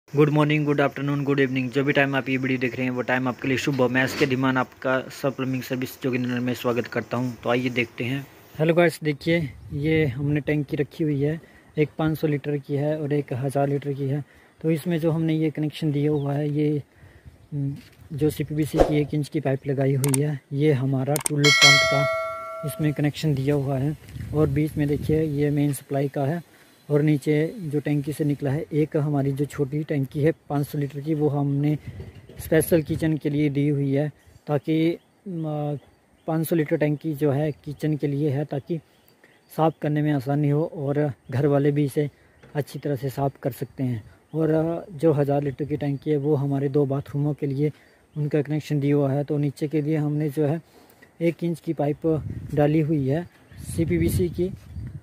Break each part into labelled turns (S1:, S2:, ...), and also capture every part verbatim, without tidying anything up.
S1: Good morning, good afternoon, good evening. जो भी time आप ये वीडियो देख रहे हैं वो टाइम आपके लिए शुभ हो। मैं इसके धीमान आपका सब प्लम्बिंग सर्विस जोगिंदर में स्वागत करता हूं। तो आइए देखते हैं। हेलो गाइस, देखिए ये हमने टैंकी रखी हुई है। एक पाँच सौ लीटर की है और एक हज़ार लीटर की है। तो इसमें जो हमने ये कनेक्शन दिया हुआ है, ये जो सी पी बी सी की एक इंच की पाइप लगाई हुई है, ये हमारा टूलू पंप का इसमें कनेक्शन दिया हुआ है। और बीच में देखिए ये मेन सप्लाई का है। और नीचे जो टैंकी से निकला है, एक हमारी जो छोटी टैंकी है पाँच सौ लीटर की, वो हमने स्पेशल किचन के लिए दी हुई है, ताकि पाँच सौ लीटर टैंकी जो है किचन के लिए है, ताकि साफ़ करने में आसानी हो और घर वाले भी इसे अच्छी तरह से साफ़ कर सकते हैं। और जो हज़ार लीटर की टैंकी है वो हमारे दो बाथरूमों के लिए उनका कनेक्शन दिया हुआ है। तो नीचे के लिए हमने जो है एक इंच की पाइप डाली हुई है सी पी बी सी की,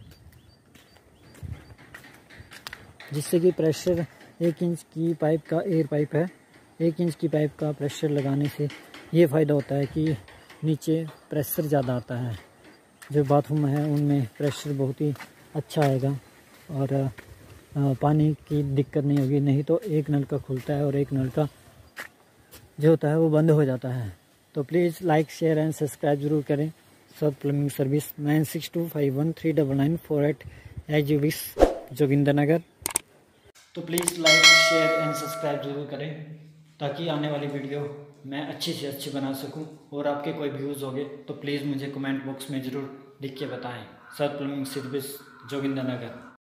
S1: जिससे कि प्रेशर एक इंच की पाइप का एयर पाइप है। एक इंच की पाइप का प्रेशर लगाने से ये फ़ायदा होता है कि नीचे प्रेशर ज़्यादा आता है। जो बाथरूम है उनमें प्रेशर बहुत ही अच्छा आएगा और पानी की दिक्कत नहीं होगी। नहीं तो एक नल का खुलता है और एक नल का जो होता है वो बंद हो जाता है। तो please like, share and subscribe ज़रूर करें। सब plumbing service nine six two five one three double nine four eight एच यू विश, जोगिंदर नगर। तो please like, share and subscribe ज़रूर करें, ताकि आने वाली वीडियो मैं अच्छी से अच्छी बना सकूं। और आपके कोई व्यूज़ होंगे तो प्लीज़ मुझे कमेंट बॉक्स में ज़रूर लिख के बताएं। सर प्लम्बिंग सर्विस, जोगिंदर नगर।